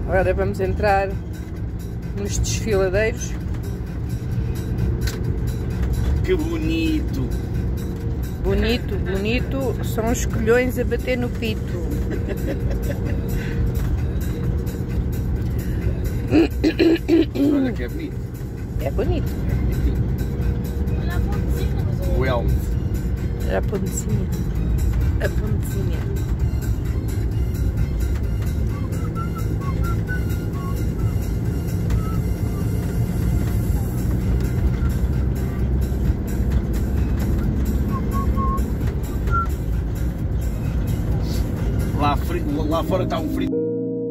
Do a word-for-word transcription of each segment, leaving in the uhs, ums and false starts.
Agora vamos entrar nos desfiladeiros. Que bonito! Bonito, bonito, são os colhões a bater no pito. Olha que é bonito. É bonito. Olha a pontezinha. O elmo. Olha a pontezinha. A pontezinha. Lá, fri... Lá fora está um frio.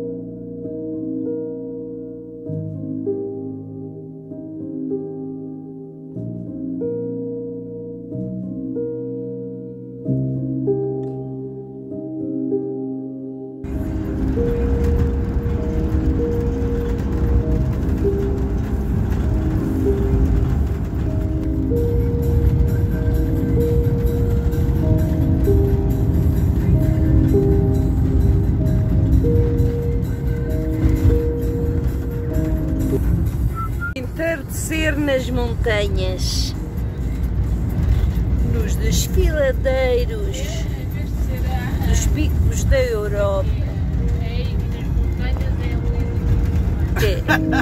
Entardecer nas montanhas, nos desfiladeiros dos picos da Europa. É.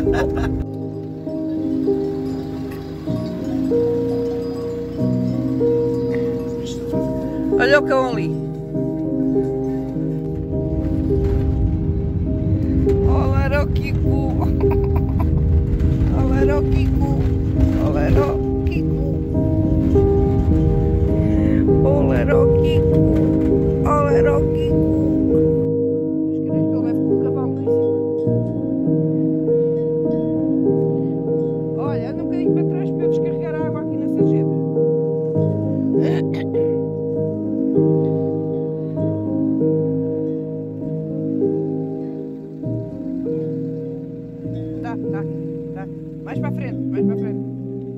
Olha o cão ali. Olá, era o Kiko. Olá, era o Kiko. Olá, era o Kiko. Olá, era o Kiko. Olá, era o Kiko. Mas queres que eu leve com um cavalo em cima? Olha, anda um bocadinho para trás para eu descarregar a água aqui na sarjeta. Tá, tá, tá. Mais para a frente, mais para a frente.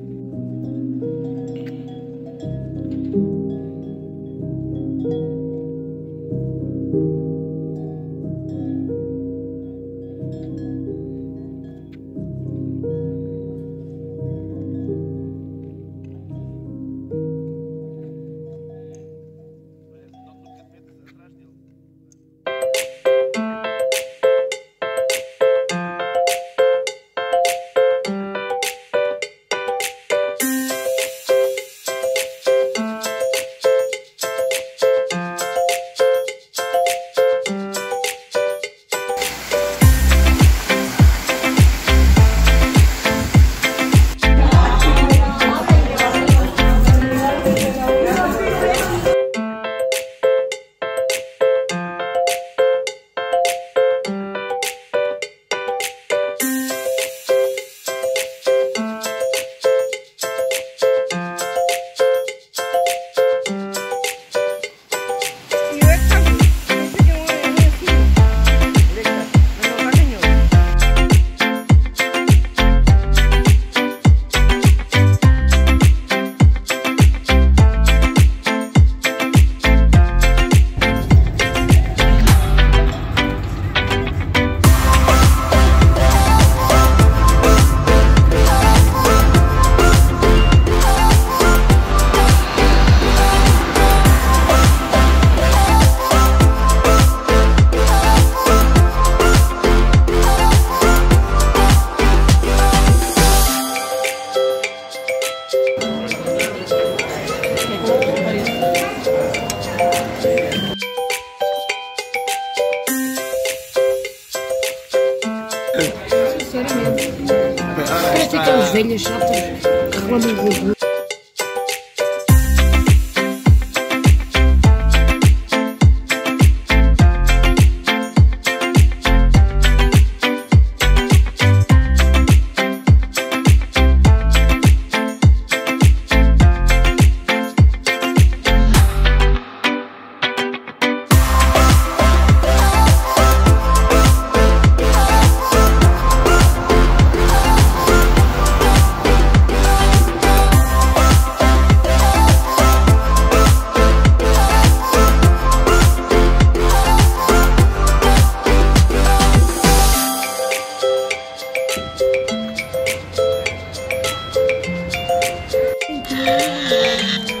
Sinceramente. Parece aquelas velhas chatas que reclamam de gordura. Não.